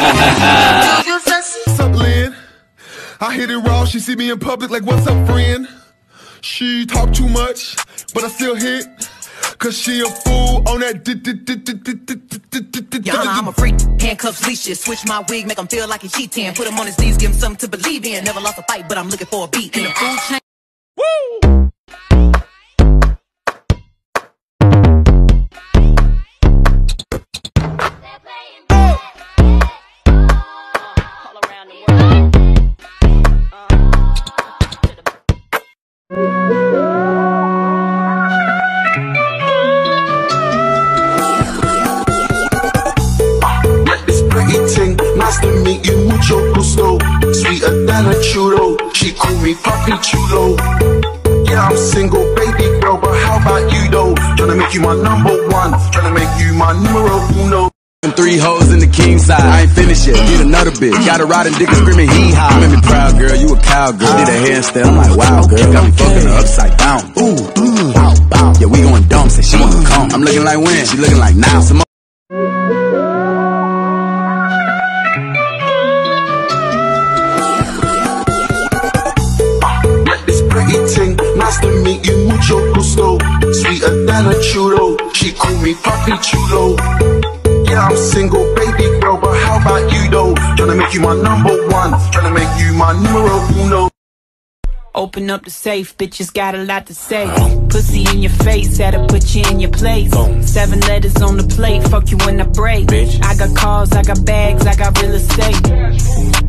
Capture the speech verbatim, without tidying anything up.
What's up, Lynn? I hit it raw, she see me in public like, what's up, friend? She talk too much, but I still hit, cause she a fool on that. Yeah, I'm a freak, handcuffs, leashes, switch my wig, make him feel like he's cheating. Put him on his knees, give him something to believe in. Never lost a fight, but I'm looking for a beat in the food chain. Woo! Nice to meet you, mucho gusto. Sweeter than a churro. She call me Papi Chulo. Yeah, I'm single, baby girl, but how about you though? Tryna make you my number one, tryna make you my numero uno. Three hoes in the king side, I ain't finished yet. Need another bitch, got a riding dick and screaming hee haw. You made me proud, girl, you a cowgirl. Did a handstand, I'm like wow, girl. Got me fucking her upside down. Ooh, ooh, bow, bow. Yeah, we going dumb, say she wanna come. I'm looking like when, she looking like now. Some Nice to meet you, mucho gusto. Sweeter than a churro. She call me Papi Chulo. Yeah, I'm single, baby girl, but how about you though? Tryna make you my number one, tryna make you my numero uno. Open up the safe, bitches got a lot to say. Pussy in your face, had to put you in your place. Seven letters on the plate, fuck you when I break. I got cars, I got bags, I got real estate.